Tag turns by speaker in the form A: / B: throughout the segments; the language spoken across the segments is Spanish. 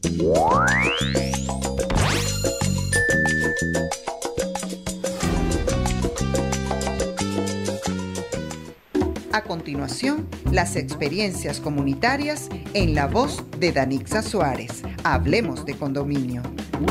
A: A continuación, las experiencias comunitarias en la voz de Danitza Suárez. Hablemos de condominio.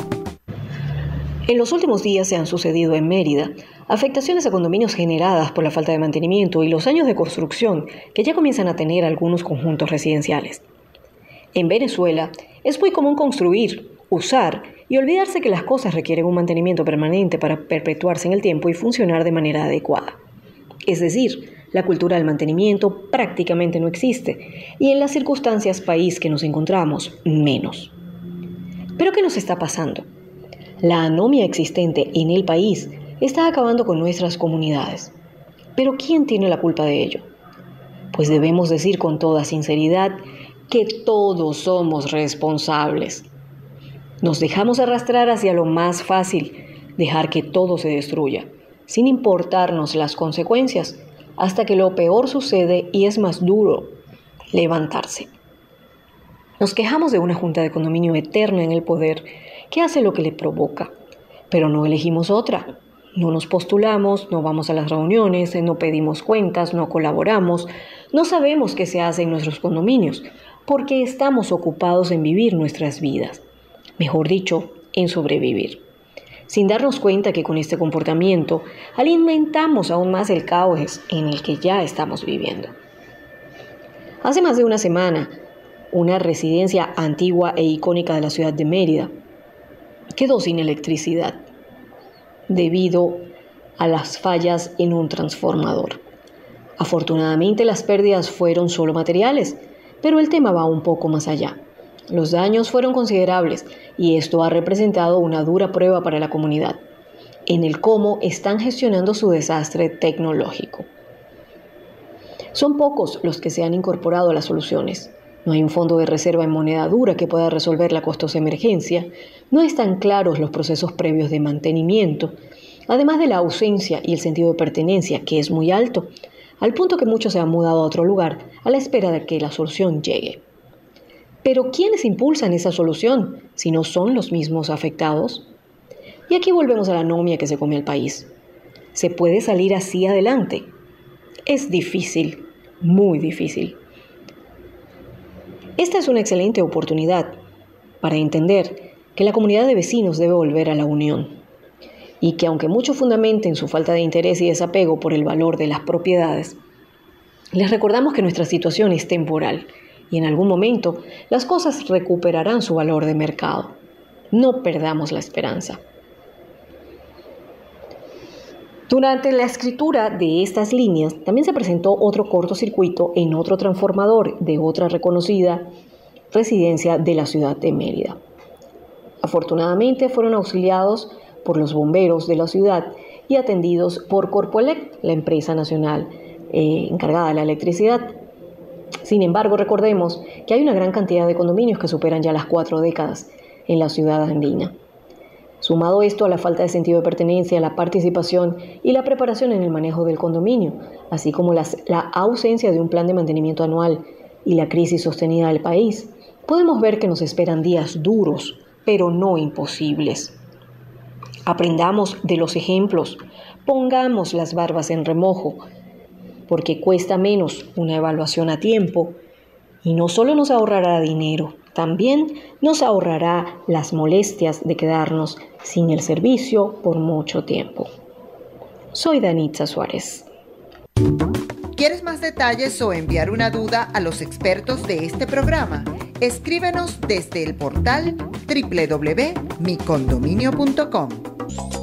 B: En los últimos días se han sucedido en Mérida afectaciones a condominios generadas por la falta de mantenimiento y los años de construcción que ya comienzan a tener algunos conjuntos residenciales. En Venezuela es muy común construir, usar y olvidarse que las cosas requieren un mantenimiento permanente para perpetuarse en el tiempo y funcionar de manera adecuada. Es decir, la cultura del mantenimiento prácticamente no existe y en las circunstancias país que nos encontramos, menos. ¿Pero qué nos está pasando? La anomia existente en el país está acabando con nuestras comunidades. ¿Pero quién tiene la culpa de ello? Pues debemos decir con toda sinceridad que todos somos responsables. Nos dejamos arrastrar hacia lo más fácil, dejar que todo se destruya, sin importarnos las consecuencias, hasta que lo peor sucede y es más duro levantarse. Nos quejamos de una junta de condominio eterna en el poder que hace lo que le provoca, pero no elegimos otra. No nos postulamos, no vamos a las reuniones, no pedimos cuentas, no colaboramos, no sabemos qué se hace en nuestros condominios, porque estamos ocupados en vivir nuestras vidas. Mejor dicho, en sobrevivir. Sin darnos cuenta que con este comportamiento alimentamos aún más el caos en el que ya estamos viviendo. Hace más de una semana, una residencia antigua e icónica de la ciudad de Mérida quedó sin electricidad debido a las fallas en un transformador. Afortunadamente, las pérdidas fueron solo materiales, pero el tema va un poco más allá. Los daños fueron considerables y esto ha representado una dura prueba para la comunidad en el cómo están gestionando su desastre tecnológico. Son pocos los que se han incorporado a las soluciones. No hay un fondo de reserva en moneda dura que pueda resolver la costosa emergencia. No están claros los procesos previos de mantenimiento, además de la ausencia y el sentido de pertenencia, que es muy alto, al punto que muchos se han mudado a otro lugar a la espera de que la solución llegue. Pero ¿quiénes impulsan esa solución si no son los mismos afectados? Y aquí volvemos a la anomia que se come al país. ¿Se puede salir así adelante? Es difícil, muy difícil. Esta es una excelente oportunidad para entender que la comunidad de vecinos debe volver a la unión y que aunque muchos fundamenten su falta de interés y desapego por el valor de las propiedades, les recordamos que nuestra situación es temporal y en algún momento las cosas recuperarán su valor de mercado. No perdamos la esperanza. Durante la escritura de estas líneas también se presentó otro cortocircuito en otro transformador de otra reconocida residencia de la ciudad de Mérida. Afortunadamente fueron auxiliados por los bomberos de la ciudad y atendidos por Corpoelec, la empresa nacional encargada de la electricidad. Sin embargo, recordemos que hay una gran cantidad de condominios que superan ya las 4 décadas en la ciudad andina. Sumado esto a la falta de sentido de pertenencia, la participación y la preparación en el manejo del condominio, así como la ausencia de un plan de mantenimiento anual y la crisis sostenida del país, podemos ver que nos esperan días duros, pero no imposibles. Aprendamos de los ejemplos, pongamos las barbas en remojo, porque cuesta menos una evaluación a tiempo y no solo nos ahorrará dinero, también nos ahorrará las molestias de quedarnos sin el servicio por mucho tiempo. Soy Danitza Suárez.
A: ¿Quieres más detalles o enviar una duda a los expertos de este programa? Escríbenos desde el portal www.micondominio.com.